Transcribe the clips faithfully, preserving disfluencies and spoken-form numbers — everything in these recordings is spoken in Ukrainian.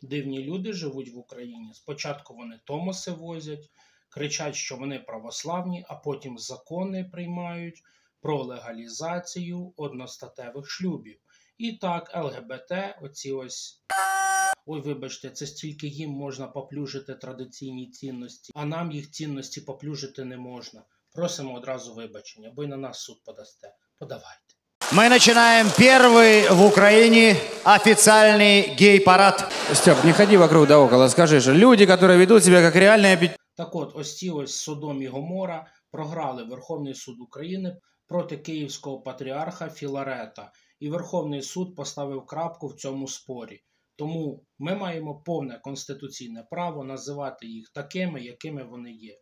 Дивні люди живуть в Україні. Спочатку вони томоси возять, кричать, що вони православні, а потім закони приймають про легалізацію одностатевих шлюбів. І так, ЛГБТ, оці ось... Ой, вибачте, це стільки їм можна поплюжити традиційні цінності, а нам їх цінності поплюжити не можна. Просимо одразу вибачення, бо й на нас суд подасте. Подавайте. Мы начинаем первый в Украине официальный гей-парад. Степ, не ходи вокруг да около, скажи же, люди, которые ведут себя как реальные... Так от, ось ці ось Содом і Гомора програли Верховний суд України проти Київського патріарха Філарета. І Верховний суд поставив крапку в цьому спорі. Тому ми маємо повне конституційне право називати їх такими, якими вони є.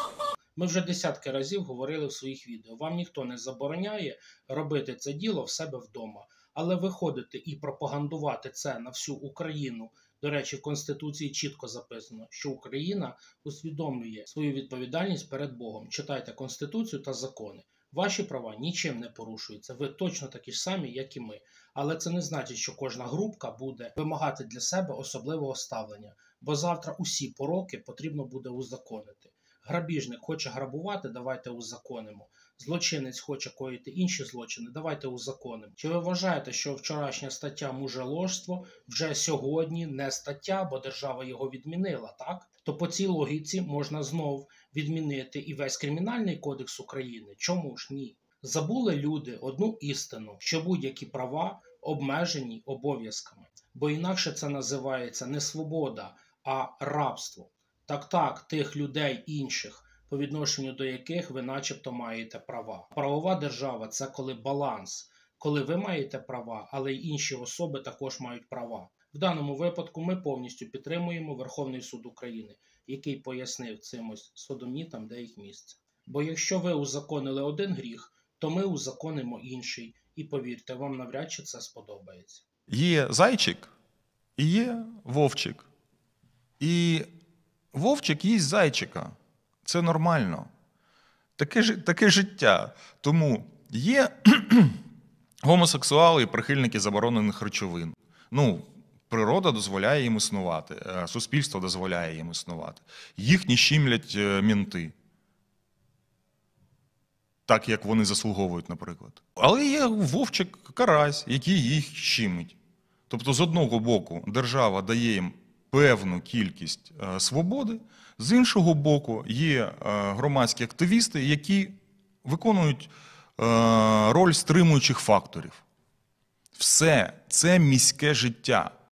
Ми вже десятки разів говорили в своїх відео. Вам ніхто не забороняє робити це діло в себе вдома. Але виходити і пропагандувати це на всю Україну. До речі, в Конституції чітко записано, що Україна усвідомлює свою відповідальність перед Богом. Читайте Конституцію та закони. Ваші права нічим не порушуються. Ви точно такі ж самі, як і ми. Але це не значить, що кожна групка буде вимагати для себе особливого ставлення. Бо завтра усі пороки потрібно буде узаконити. Грабіжник хоче грабувати, давайте узаконимо. Злочинець хоче коїти інші злочини, давайте узаконимо. Чи ви вважаєте, що вчорашня стаття мужеложство вже сьогодні не стаття, бо держава його відмінила, так? То по цій логіці можна знов відмінити і весь Кримінальний кодекс України. Чому ж ні? Забули люди одну істину, що будь-які права обмежені обов'язками. Бо інакше це називається не свобода, а рабство. Так-так, тих людей інших, по відношенню до яких ви начебто маєте права. Правова держава – це коли баланс, коли ви маєте права, але й інші особи також мають права. В даному випадку ми повністю підтримуємо Верховний суд України, який пояснив цим ось содомітам, де їх місце. Бо якщо ви узаконили один гріх, то ми узаконимо інший. І повірте, вам навряд чи це сподобається. Є зайчик і є вовчик. І вовчик їсть зайчика. Це нормально. Таке, таке життя. Тому є гомосексуали і прихильники заборонених речовин. Ну, природа дозволяє їм існувати, суспільство дозволяє їм існувати. Їх не щемлять менти. Так, як вони заслуговують, наприклад. Але є вовчик-карась, який їх щемить. Тобто, з одного боку, держава дає їм певну кількість свободи, з іншого боку, є громадські активісти, які виконують роль стримуючих факторів. Все це міське життя.